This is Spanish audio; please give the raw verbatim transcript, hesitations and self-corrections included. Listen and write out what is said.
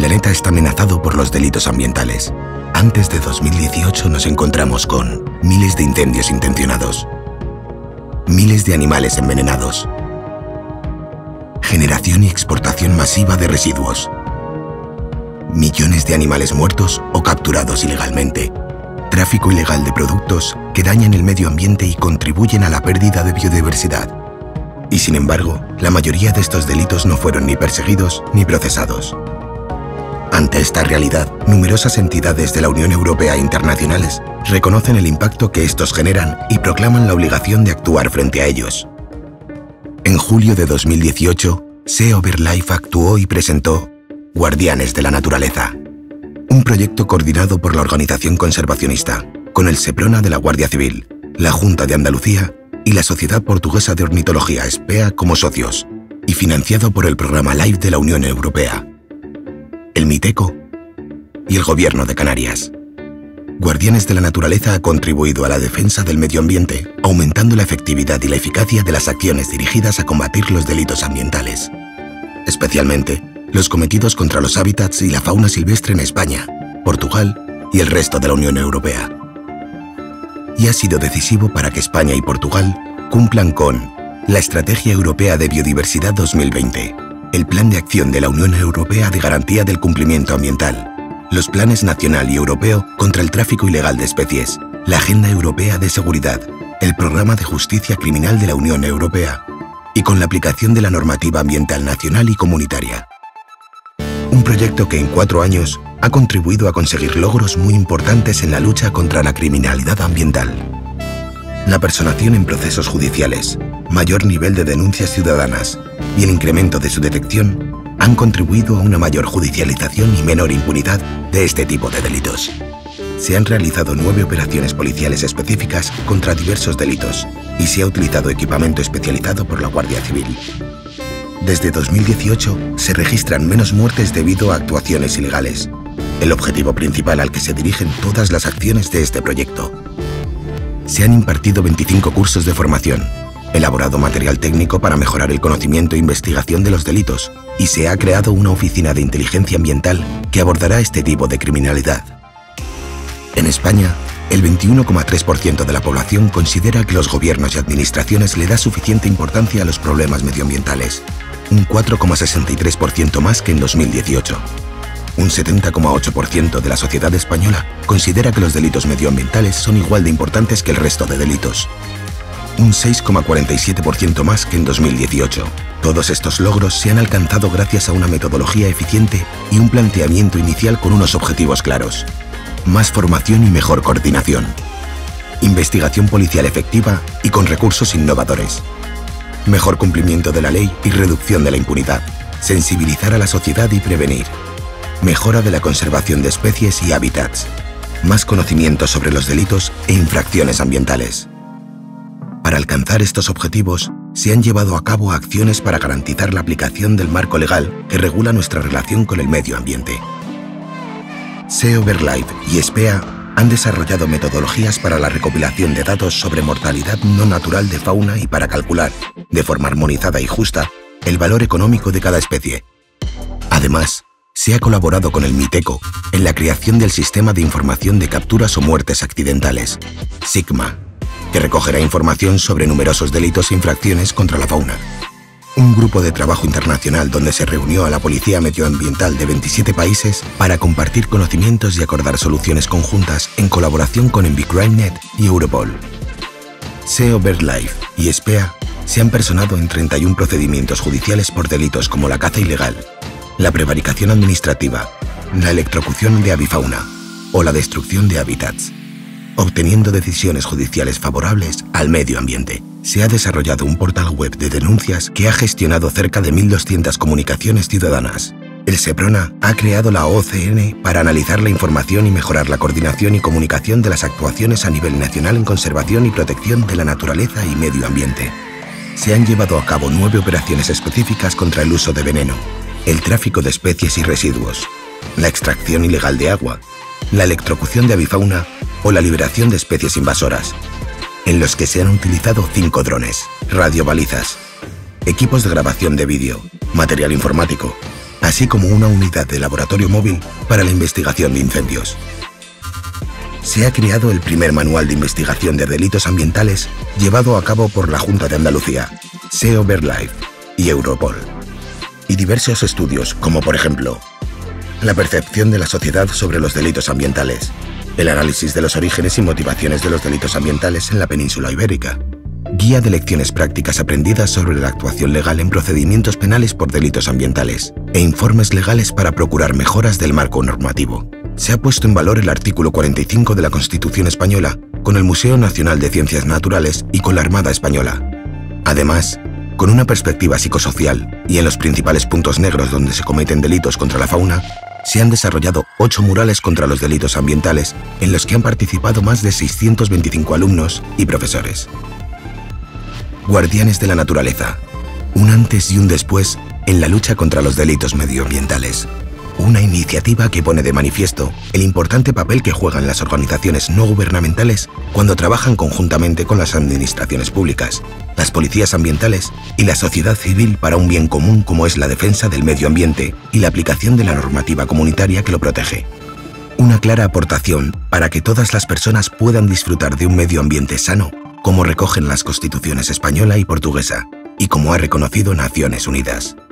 planeta está amenazado por los delitos ambientales. Antes de dos mil dieciocho nos encontramos con miles de incendios intencionados, miles de animales envenenados, generación y exportación masiva de residuos, millones de animales muertos o capturados ilegalmente, tráfico ilegal de productos que dañan el medio ambiente y contribuyen a la pérdida de biodiversidad. Y sin embargo, la mayoría de estos delitos no fueron ni perseguidos ni procesados. Ante esta realidad, numerosas entidades de la Unión Europea e internacionales reconocen el impacto que estos generan y proclaman la obligación de actuar frente a ellos. En julio de dos mil dieciocho, SEO BirdLife actuó y presentó Guardianes de la Naturaleza, un proyecto coordinado por la organización conservacionista, con el SEPRONA de la Guardia Civil, la Junta de Andalucía y la Sociedad Portuguesa de Ornitología SPEA como socios, y financiado por el programa LIFE de la Unión Europea, el MITECO y el Gobierno de Canarias. Guardianes de la Naturaleza ha contribuido a la defensa del medio ambiente, aumentando la efectividad y la eficacia de las acciones dirigidas a combatir los delitos ambientales, especialmente los cometidos contra los hábitats y la fauna silvestre en España, Portugal y el resto de la Unión Europea. Y ha sido decisivo para que España y Portugal cumplan con la Estrategia Europea de Biodiversidad dos mil veinte, el Plan de Acción de la Unión Europea de Garantía del Cumplimiento Ambiental, los planes nacional y europeo contra el tráfico ilegal de especies, la Agenda Europea de Seguridad, el Programa de Justicia Criminal de la Unión Europea y con la aplicación de la normativa ambiental nacional y comunitaria. Un proyecto que en cuatro años ha contribuido a conseguir logros muy importantes en la lucha contra la criminalidad ambiental. La personación en procesos judiciales, mayor nivel de denuncias ciudadanas y el incremento de su detección han contribuido a una mayor judicialización y menor impunidad de este tipo de delitos. Se han realizado nueve operaciones policiales específicas contra diversos delitos y se ha utilizado equipamiento especializado por la Guardia Civil. Desde dos mil dieciocho se registran menos muertes debido a actuaciones ilegales, el objetivo principal al que se dirigen todas las acciones de este proyecto. Se han impartido veinticinco cursos de formación, elaborado material técnico para mejorar el conocimiento e investigación de los delitos y se ha creado una oficina de inteligencia ambiental que abordará este tipo de criminalidad. En España, el veintiuno coma tres por ciento de la población considera que los gobiernos y administraciones le da suficiente importancia a los problemas medioambientales, un cuatro coma sesenta y tres por ciento más que en dos mil dieciocho. Un setenta coma ocho por ciento de la sociedad española considera que los delitos medioambientales son igual de importantes que el resto de delitos, un seis coma cuarenta y siete por ciento más que en dos mil dieciocho. Todos estos logros se han alcanzado gracias a una metodología eficiente y un planteamiento inicial con unos objetivos claros. Más formación y mejor coordinación. Investigación policial efectiva y con recursos innovadores. Mejor cumplimiento de la ley y reducción de la impunidad. Sensibilizar a la sociedad y prevenir. Mejora de la conservación de especies y hábitats. Más conocimiento sobre los delitos e infracciones ambientales. Para alcanzar estos objetivos, se han llevado a cabo acciones para garantizar la aplicación del marco legal que regula nuestra relación con el medio ambiente. SEO BirdLife y SPEA han desarrollado metodologías para la recopilación de datos sobre mortalidad no natural de fauna y para calcular, de forma armonizada y justa, el valor económico de cada especie. Además, se ha colaborado con el MITECO en la creación del Sistema de Información de Capturas o Muertes Accidentales, SIGMA, que recogerá información sobre numerosos delitos e infracciones contra la fauna. Un grupo de trabajo internacional donde se reunió a la Policía Medioambiental de veintisiete países para compartir conocimientos y acordar soluciones conjuntas en colaboración con EnviCrimeNet y Europol. SEO BirdLife y SPEA se han personado en treinta y uno procedimientos judiciales por delitos como la caza ilegal, la prevaricación administrativa, la electrocución de avifauna o la destrucción de hábitats, obteniendo decisiones judiciales favorables al medio ambiente. Se ha desarrollado un portal web de denuncias que ha gestionado cerca de mil doscientas comunicaciones ciudadanas. El SEPRONA ha creado la O C N para analizar la información y mejorar la coordinación y comunicación de las actuaciones a nivel nacional en conservación y protección de la naturaleza y medio ambiente. Se han llevado a cabo nueve operaciones específicas contra el uso de veneno, el tráfico de especies y residuos, la extracción ilegal de agua, la electrocución de avifauna o la liberación de especies invasoras, en los que se han utilizado cinco drones, radiobalizas, equipos de grabación de vídeo, material informático, así como una unidad de laboratorio móvil para la investigación de incendios. Se ha creado el primer manual de investigación de delitos ambientales llevado a cabo por la Junta de Andalucía, SEO BirdLife y Europol. Y diversos estudios, como por ejemplo, la percepción de la sociedad sobre los delitos ambientales, el análisis de los orígenes y motivaciones de los delitos ambientales en la península ibérica, guía de lecciones prácticas aprendidas sobre la actuación legal en procedimientos penales por delitos ambientales e informes legales para procurar mejoras del marco normativo. Se ha puesto en valor el artículo cuarenta y cinco de la Constitución Española con el Museo Nacional de Ciencias Naturales y con la Armada Española. Además, con una perspectiva psicosocial y en los principales puntos negros donde se cometen delitos contra la fauna, se han desarrollado ocho murales contra los delitos ambientales en los que han participado más de seiscientos veinticinco alumnos y profesores. Guardianes de la Naturaleza. Un antes y un después en la lucha contra los delitos medioambientales. Una iniciativa que pone de manifiesto el importante papel que juegan las organizaciones no gubernamentales cuando trabajan conjuntamente con las administraciones públicas, las policías ambientales y la sociedad civil para un bien común como es la defensa del medio ambiente y la aplicación de la normativa comunitaria que lo protege. Una clara aportación para que todas las personas puedan disfrutar de un medio ambiente sano, como recogen las constituciones española y portuguesa, y como ha reconocido Naciones Unidas.